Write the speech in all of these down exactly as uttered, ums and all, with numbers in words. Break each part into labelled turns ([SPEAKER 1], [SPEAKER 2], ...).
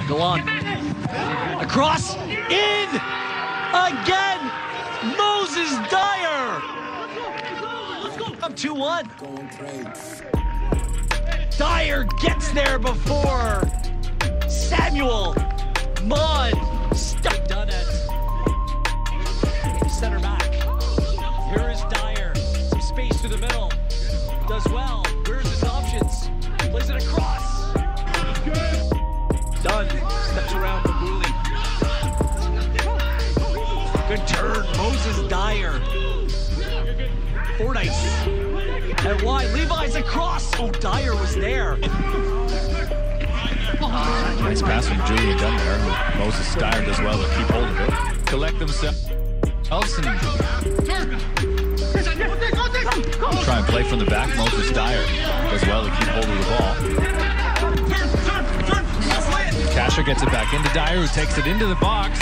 [SPEAKER 1] Gallant. Across. In. Again. Moses Dyer. Up two one. Dyer gets there before Samuel. Mud. Stuck done it. Center back. Here is Dyer. Some space to the middle. Does well. Where's his options? Plays it across. Done. Steps around the bully. Good turn. Moses Dyer. Fordyce. And wide. Levi's across. Oh, Dyer was there.
[SPEAKER 2] Nice pass from Julian Dunn there. Moses Dyer does well to keep hold of it. Collect themselves. Elson. Try and play from the back. Moses Dyer does well to keep hold of the ball. Kasher gets it back into Dyer, who takes it into the box.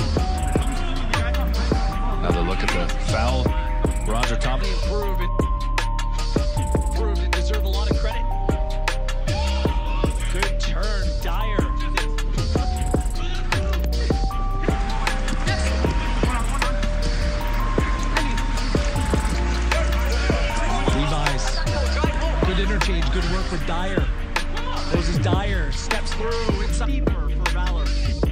[SPEAKER 2] Another look at the foul. Roger Thompson.
[SPEAKER 1] Improved and, improved and deserve a lot of credit. Good turn, Dyer. Levi's. Good interchange, good work with Dyer. Moses Dyer steps through. It's deeper for Valour.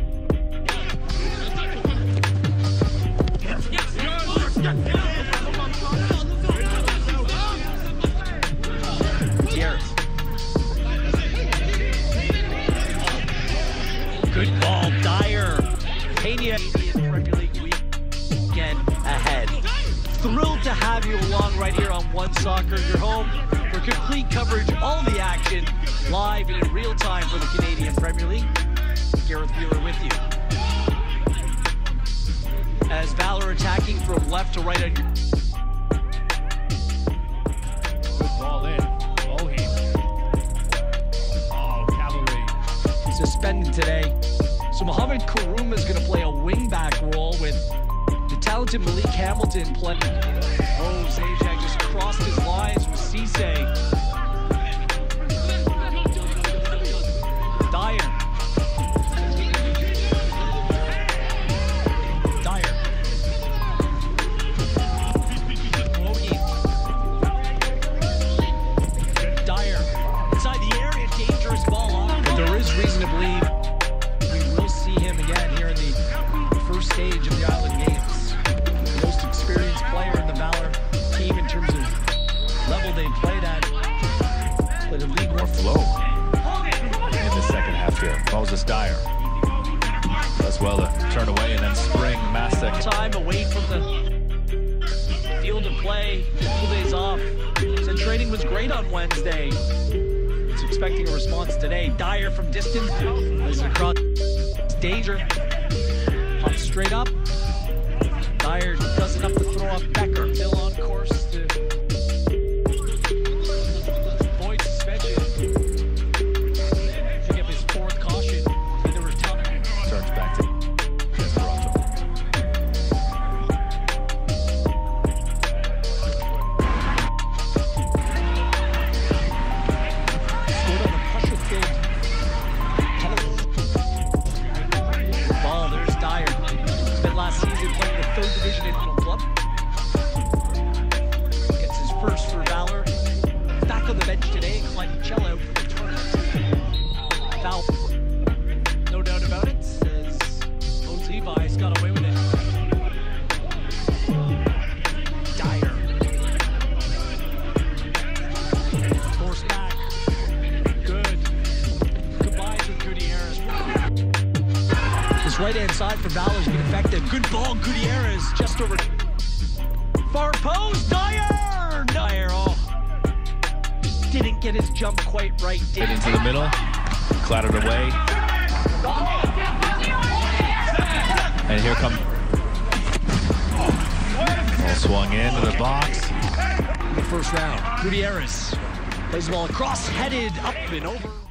[SPEAKER 1] Good ball, Dyer. Pena Premier League weekend ahead. Thrilled to have you along right here on One Soccer, your home for complete coverage, all the action, live and in real time for the Canadian Premier League. Gareth Wheeler with you. As Valour attacking from left to right on your...
[SPEAKER 2] Good ball in. Oh, he... Oh, Cavalry.
[SPEAKER 1] Suspended today. So Mohamed Karoum is going to play a wing-back role with the talented Malik Hamilton playing. Oh, Zajac just crossed his lines with Cisse. Dyer. Dyer. Woggy. Dyer. Inside the area, dangerous ball. But there is reason to believe we will see him again here in the first stage of the Island Games. The most experienced player in the Valour team in terms of level they played at. But a league more
[SPEAKER 2] Flow in the second half here. Moses Dyer does well to turn away and then spring Masek.
[SPEAKER 1] Time away from the field of play, a couple days off. Said training was great on Wednesday. He's expecting a response today. Dyer from distance, plays it across. Danger. Pops straight up. Dyer does enough to throw off Becker. Still on course to avoid suspension. Pick up his fourth caution in the return.
[SPEAKER 2] Turns back to Toronto.
[SPEAKER 1] Scored on the pressure-filled penalty. Ball, there's Dyer. Spent last season playing the third division in the club. Gets his first for Valour. Back on the bench today, and Clyde Chell out for the tournament. Foul. No doubt about it, says Oates Levi's got away with it. Dyer. Forced back. Good. Combines with Gutierrez. This right-hand side for Valour's been effective. Good ball, Gutierrez just over. Far post, Dyer! Dyer, oh. Didn't get his jump quite right.
[SPEAKER 2] Hit into the middle, clattered away. And here comes... Ball swung into the box.
[SPEAKER 1] The first round, Gutierrez plays the ball across, headed up and over.